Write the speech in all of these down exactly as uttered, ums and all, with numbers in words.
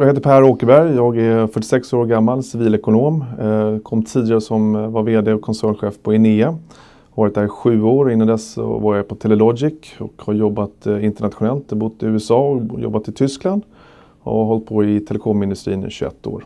Jag heter Per Åkerberg, jag är fyrtiosex år gammal, civilekonom. Kom tidigare som var vd och koncernchef på Enea. Har varit där i sju år, innan dess var jag på Telelogic och har jobbat internationellt. Jag har bott i U S A och jobbat i Tyskland och har hållit på i telekomindustrin i tjugoett år.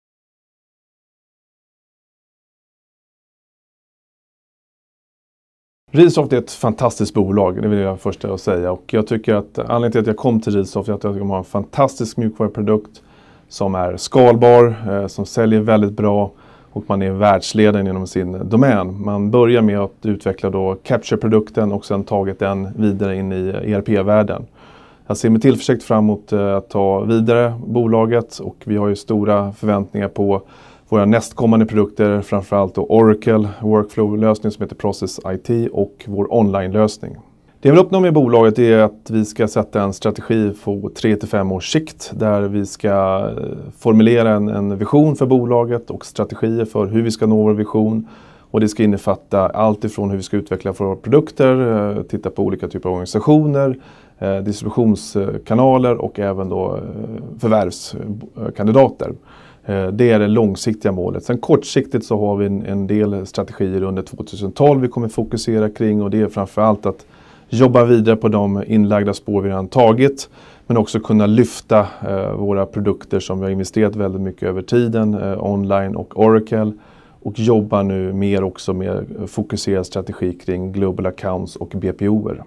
Readsoft är ett fantastiskt bolag, det vill jag först säga. Och jag tycker att anledningen till att jag kom till Readsoft är att de har en fantastisk mjukvaruprodukt som är skalbar, eh, som säljer väldigt bra och man är världsledande inom sin domän. Man börjar med att utveckla då Capture-produkten och sen tagit den vidare in i E R P-världen. Jag ser med tillförsikt fram emot att ta vidare bolaget och vi har ju stora förväntningar på våra nästkommande produkter, framförallt då Oracle Workflow-lösning som heter Process I T och vår online-lösning. Det jag vill uppnå med bolaget är att vi ska sätta en strategi på tre till fem års sikt där vi ska formulera en, en vision för bolaget och strategier för hur vi ska nå vår vision. Och det ska innefatta allt ifrån hur vi ska utveckla våra produkter, titta på olika typer av organisationer, distributionskanaler och även då förvärvskandidater. Det är det långsiktiga målet. Sen kortsiktigt så har vi en, en del strategier under tjugohundratolv vi kommer fokusera kring och det är framförallt att jobba vidare på de inlagda spår vi redan tagit men också kunna lyfta eh, våra produkter som vi har investerat väldigt mycket över tiden, eh, online och Oracle och jobba nu mer också med fokuserad strategi kring Global Accounts och B P O:er.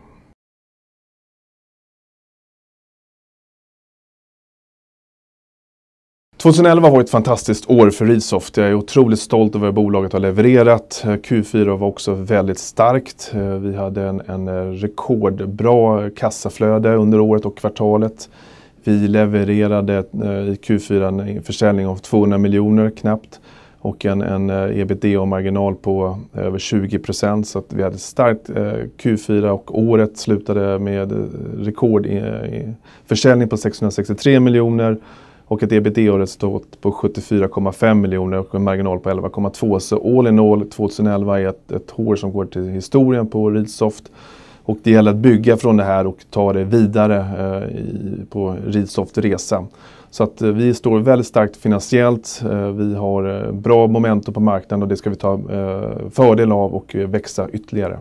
tjugoelva var ett fantastiskt år för Readsoft. Jag är otroligt stolt över vad bolaget har levererat. Q fyra var också väldigt starkt. Vi hade en, en rekordbra kassaflöde under året och kvartalet. Vi levererade i Q fyra en försäljning av tvåhundra miljoner knappt och en, en EBITDA-marginal på över tjugo procent. Så att vi hade ett starkt Q fyra och året slutade med rekord i, i försäljning på sexhundrasextiotre miljoner. Och ett EBITDA-resultat på sjuttiofyra komma fem miljoner och en marginal på elva komma två. Så all in all tjugoelva är ett, ett år som går till historien på Readsoft. Och det gäller att bygga från det här och ta det vidare eh, i, på Readsoft resa. Så att eh, vi står väldigt starkt finansiellt. Eh, vi har eh, bra momentum på marknaden och det ska vi ta eh, fördel av och eh, växa ytterligare.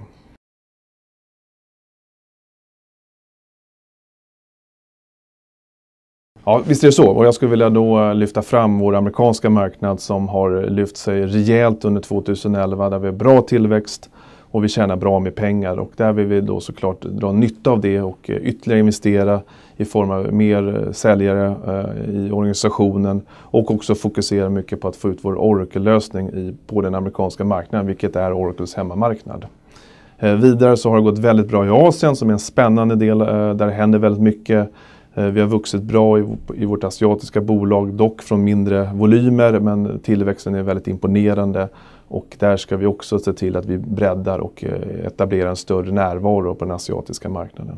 Ja, visst är det så. Och jag skulle vilja då lyfta fram vår amerikanska marknad som har lyft sig rejält under tjugoelva där vi har bra tillväxt och vi tjänar bra med pengar. Och där vill vi då såklart dra nytta av det och ytterligare investera i form av mer säljare eh, i organisationen och också fokusera mycket på att få ut vår Oracle-lösning på den amerikanska marknaden, vilket är Oracles hemmamarknad. Eh, vidare så har det gått väldigt bra i Asien som är en spännande del eh, där det händer väldigt mycket. Vi har vuxit bra i, i vårt asiatiska bolag, dock från mindre volymer, men tillväxten är väldigt imponerande. Och där ska vi också se till att vi breddar och etablerar en större närvaro på den asiatiska marknaden.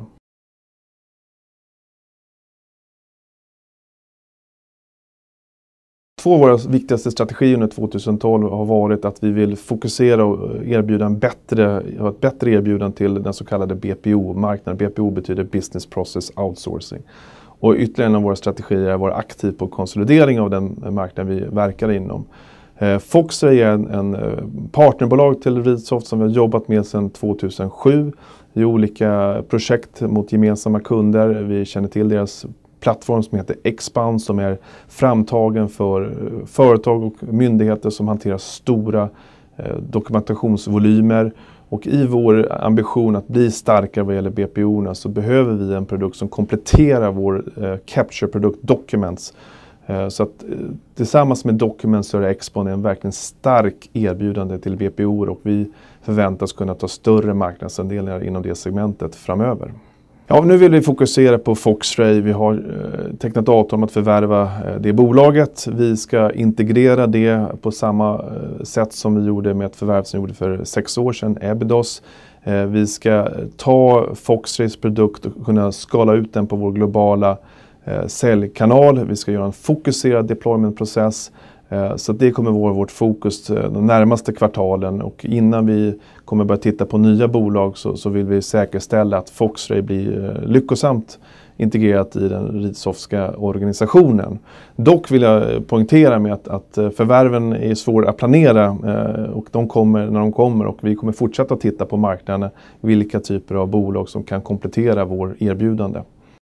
Två av våra viktigaste strategier under tjugoelva har varit att vi vill fokusera och erbjuda en bättre, ett bättre erbjudande till den så kallade B P O-marknaden. B P O betyder Business Process Outsourcing. Och ytterligare en av våra strategier är att vara aktiv på konsolidering av den marknaden vi verkar inom. Foxray är en, en partnerbolag till Readsoft som vi har jobbat med sedan tjugohundrasju i olika projekt mot gemensamma kunder. Vi känner till deras plattform som heter Expand som är framtagen för företag och myndigheter som hanterar stora eh, dokumentationsvolymer. Och i vår ambition att bli starkare vad gäller B P O-erna så behöver vi en produkt som kompletterar vår eh, Capture-produkt Documents. Eh, så att eh, tillsammans med Documents så är Expand en verkligen stark erbjudande till B P O-er och vi förväntas kunna ta större marknadsandelar inom det segmentet framöver. Ja, nu vill vi fokusera på Foxray. Vi har eh, tecknat avtal om att förvärva eh, det bolaget. Vi ska integrera det på samma eh, sätt som vi gjorde med ett förvärv som vi gjorde för sex år sedan, Ebidos. Eh, vi ska ta Foxrays produkt och kunna skala ut den på vår globala eh, säljkanal. Vi ska göra en fokuserad deploymentprocess. Så det kommer vara vårt fokus de närmaste kvartalen och innan vi kommer börja titta på nya bolag så, så vill vi säkerställa att Foxray blir lyckosamt integrerat i den Ridsoftska organisationen. Dock vill jag poängtera med att, att förvärven är svåra att planera eh, och de kommer när de kommer, och vi kommer fortsätta titta på marknaden vilka typer av bolag som kan komplettera vår erbjudande.